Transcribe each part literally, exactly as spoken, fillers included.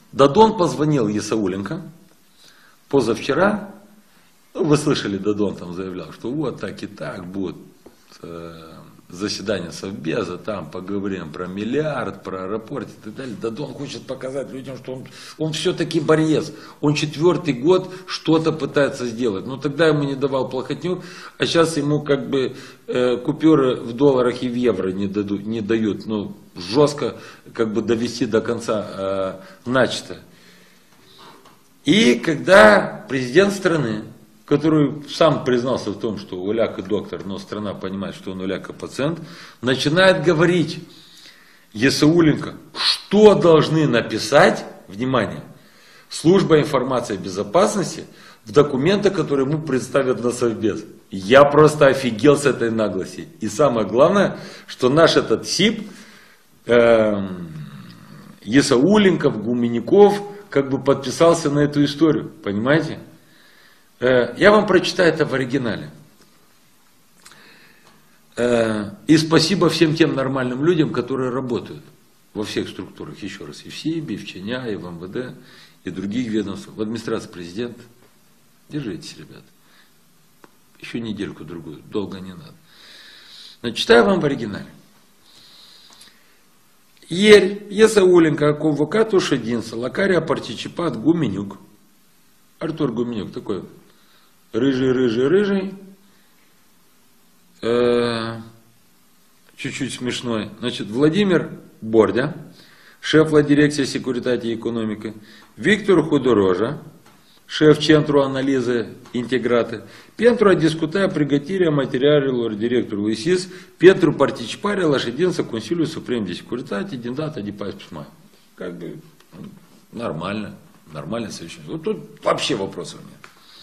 Дадон позвонил Есауленко позавчера. Вы слышали, Дадон там заявлял, что вот так и так будет э, заседание Совбеза, там поговорим про миллиард, про аэропорт и так далее. Дадон хочет показать людям, что он, он все-таки борец. Он четвертый год что-то пытается сделать. Но тогда ему не давал Плохотнюк, а сейчас ему как бы э, купюры в долларах и в евро не, дадут, не дают. Ну, жестко как бы довести до конца э, начатое. И когда президент страны, который сам признался в том, что Уляка доктор, но страна понимает, что он Уляка пациент, начинает говорить Есауленко, что должны написать, внимание, служба информации и безопасности в документах, которые ему представят на Совбез. Я просто офигел с этой наглости. И самое главное, что наш этот СИП, э, Есауленков, Гуменюков, как бы подписался на эту историю, понимаете? Я вам прочитаю это в оригинале. И спасибо всем тем нормальным людям, которые работают во всех структурах, еще раз, и в СИБе, и в ЧНЯ, и в МВД, и других ведомствах, в администрации президента. Держитесь, ребят. Еще недельку-другую, долго не надо. Но читаю вам в оригинале. Ieri, Есауленко, convocatul ședință la care a participat Гуменюк, Артур Гуменюк, такой рыжий-рыжий-рыжий, э, чуть-чуть смешной. Значит, Владимир Бордя, шеф la дирекции секуритати и экономики, Виктор Худорожа, шеф Центру анализа интеграты, pentru a discuta pregătirea materialelor directorului S I S pentru participarea la ședința Consiliului Suprem de Securitate din data de paisprezece mai. Как бы нормально, нормальное совещание. Вот тут вообще вопросов нет.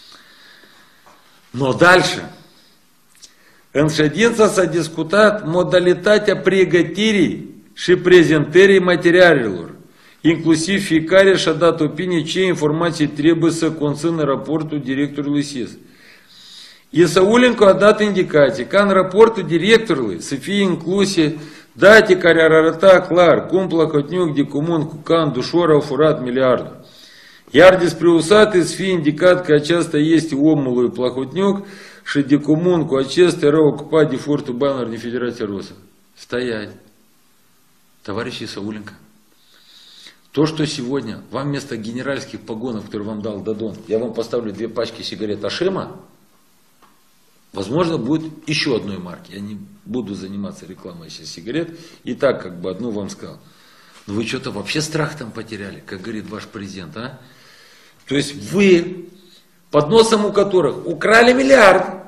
Но dальше. În ședință s-a discutat modalitatea pregătirii și prezentării materialelor. Inclusiv fiecare și-a dat opinie ce informații trebuie să conțină raportul directorului S I S. Есауленко a dat indicații ca în raportul directorului să fie incluse date care ar arăta clar cum Plahotniuc de comun cu Can Dușor au furat miliardul. Iar despre U S A T să fie indicat că aceasta este omul lui Plahotniuc și de comun cu acesta era ocupat de furtul banilor din Federația Rusă. Стоять. Товарищ Есауленко. То, что сегодня вам вместо генеральских погонов, которые вам дал Дадон, я вам поставлю две пачки сигарет Ашема, возможно, будет еще одной марки. Я не буду заниматься рекламой сейчас сигарет. И так, как бы, одну вам сказал. Но вы что-то вообще страх там потеряли, как говорит ваш президент, а? То есть вы, под носом у которых украли миллиард,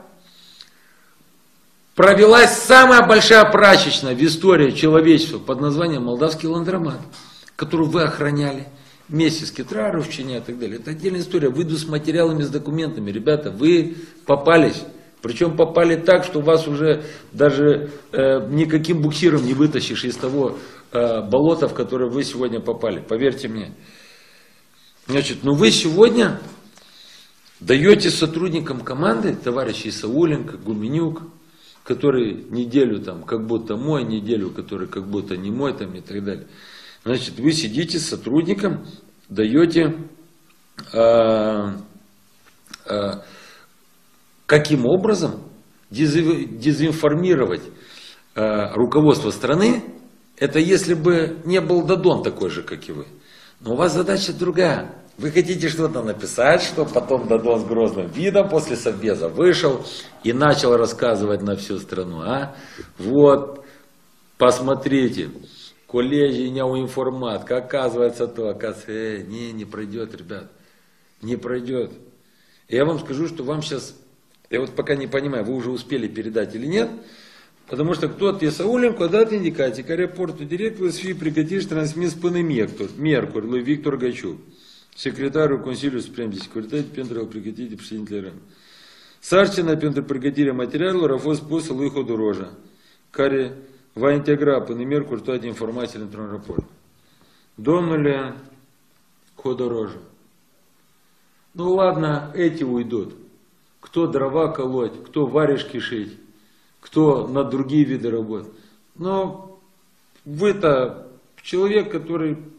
провелась самая большая прачечная в истории человечества под названием Молдавский ландромат, которую вы охраняли вместе с Китраров, Ченя и так далее. Это отдельная история. Выйду с материалами, с документами. Ребята, вы попались. Причем попали так, что вас уже даже э, никаким буксиром не вытащишь из того э, болота, в которое вы сегодня попали. Поверьте мне. Значит, ну вы сегодня даете сотрудникам команды, товарищи Есауленко, Гуменюк, который неделю там как будто мой, неделю, который как будто не мой там и так далее. Значит, вы сидите с сотрудником, даете, э, э, каким образом дезинформировать э, руководство страны, это если бы не был Дадон такой же, как и вы. Но у вас задача другая. Вы хотите что-то написать, что потом Дадон с грозным видом после Совбеза вышел и начал рассказывать на всю страну. А? Вот, посмотрите. Коллеги, неуинформат, оказывается то, оказывается, э, не, не пройдет, ребят, не пройдет. Я вам скажу, что вам сейчас, я вот пока не понимаю, вы уже успели передать или нет, потому что кто-то Есауленко дат индикации, că raportul directul să fie pregătit și transmis până miercuri lui Victor Găciuc, secretarul Consiliului Suprem de Securitate, pentru a pregăti de președintele R N. Sarcina pentru pregătirea materialelor a fost pusă lui Hodoroja, care va integra până miercuri toate informațiile într-un raport. Domnule Ходорожа, ну ладно, эти уйдут. Кто дрова колоть, кто варежки шить, кто на другие виды работ. Но вы-то человек, который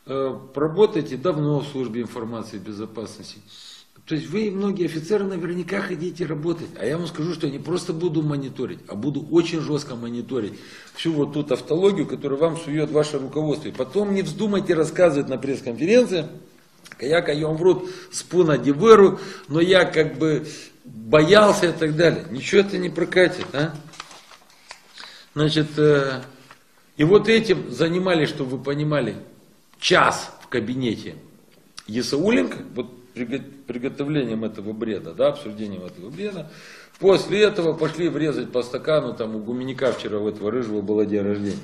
э, работаете давно в службе информации и безопасности. То есть вы, многие офицеры, наверняка хотите работать. А я вам скажу, что я не просто буду мониторить, а буду очень жестко мониторить всю вот ту тавтологию, которую вам сует ваше руководство. И потом не вздумайте рассказывать на пресс-конференции, я каем в рот спуна диверу, но я как бы боялся и так далее. Ничего это не прокатит, а? Значит, э, и вот этим занимались, чтобы вы понимали, час в кабинете Ясауленко, вот приготовлением этого бреда, да, обсуждением этого бреда. После этого пошли врезать по стакану, там у Гуменяка вчера у этого рыжего было день рождения.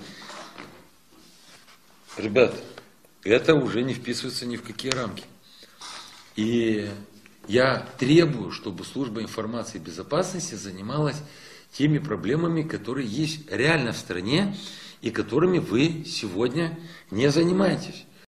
Ребят, это уже не вписывается ни в какие рамки. И я требую, чтобы служба информации и безопасности занималась теми проблемами, которые есть реально в стране и которыми вы сегодня не занимаетесь.